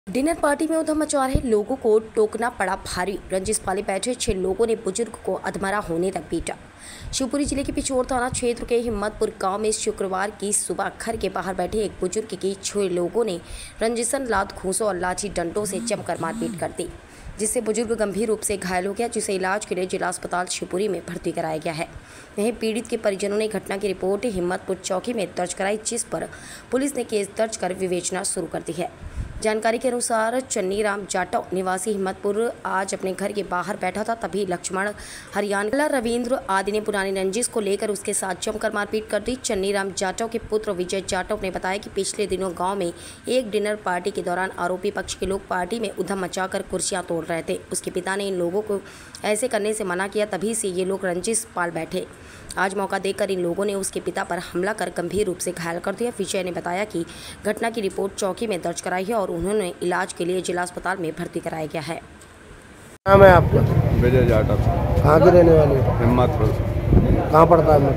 Dinner party में उधम मचा रहे लोगों को टोकना पड़ा भारी। रंजिश पाले बैठे 6 लोगों ने बुजुर्ग को अधमरा होने तक पीटा। शिवपुरी जिले के पिछोर थाना क्षेत्र के हिम्मतपुर गांव में शुक्रवार की सुबह घर के बाहर बैठे एक बुजुर्ग की 6 लोगों ने रंजिशन लात घूंसों और लाठी डंडों से जमकर मारपीट कर दी, जिससे बुजुर्ग गंभीर रूप से घायल हो गया, जिसे इलाज के लिए जिला अस्पताल शिवपुरी में भर्ती कराया गया है। वहीं पीड़ित के परिजनों ने घटना की रिपोर्ट हिम्मतपुर चौकी में दर्ज कराई, जिस पर पुलिस ने केस दर्ज कर विवेचना शुरू कर दी है। जानकारी के अनुसार चन्नीराम जाटव निवासी हिम्मतपुर आज अपने घर के बाहर बैठा था, तभी लक्ष्मण हरियाणा रविंद्र आदि ने पुरानी रंजिश को लेकर उसके साथ जमकर मारपीट कर दी। चन्नीराम जाटव के पुत्र विजय जाटव ने बताया कि पिछले दिनों गांव में एक डिनर पार्टी के दौरान आरोपी पक्ष के लोग पार्टी में उधम मचाकर कुर्सियां तोड़ रहे थे। उसके पिता ने इन लोगों को ऐसे करने से मना किया, तभी से ये लोग रंजिश पाल बैठे। आज मौका देखकर इन लोगों ने उसके पिता पर हमला कर गंभीर रूप से घायल कर दिया। विजय ने बताया कि घटना की रिपोर्ट चौकी में दर्ज कराई है और उन्होंने इलाज के लिए जिला अस्पताल में भर्ती कराया गया है। नाम है आपका? विजय जाटव। कहाँ के रहने वाले? हिम्मतपुर। कहाँ पड़ता है?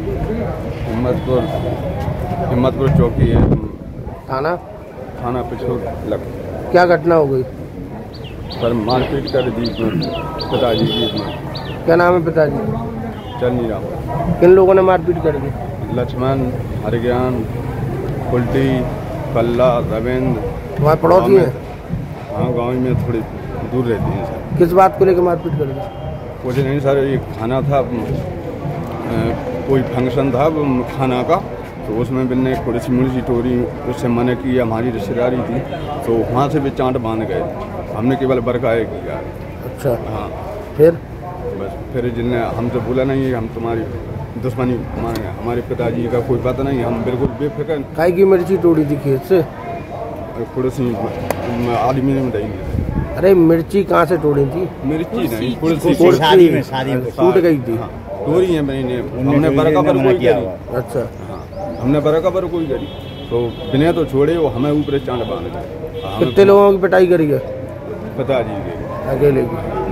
हिम्मतपुर चौकी है। थाना पिछोर लग। क्या घटना हो गई? पर मारपीट कर दी पिताजी की। क्या नाम है पिताजी? चन्नीराम। किन लोगों ने मारपीट कर दी? लक्ष्मण हरियाण, कुल्टी, कल्ला, रविंद्र। वहाँ पड़ोसी हैं? हाँ, गाँव में थोड़ी दूर रहती हैं सर। किस बात को लेकर मारपीट कर दी? कुछ नहीं सर, ये खाना था, कोई फंक्शन था खाना का, तो उसमें बिन्ने कुर्सी मुर्सी टोरी, उससे मना की, हमारी रिश्तेदारी थी, तो वहाँ से भी चांट बांध गए। हमने केवल बरकाए किया। अच्छा। हाँ। फिर जिनने हमसे बोला नहीं, हम तुम्हारी दुश्मनी मांगे, हमारे पिताजी का कोई पता नहीं, हम बिल्कुल बेफिक्र। काय की मिर्ची तोड़ी थी खेत से? कुर्सी आदमी में नहीं। अरे मिर्ची कहाँ से तोड़ी थी? मिर्ची नहीं, कुर्सी शादी में टूट गई थी। तोड़ी है मैंने, हमने बरका पर कोई करी। अच्छा। हाँ, हमने बरका पर कोई करी, तो बिना तो छोड़े वो हमें ऊपर चांट बांध गए। कितने लोगों की पिटाई करी है? पिताजी के अकेले की।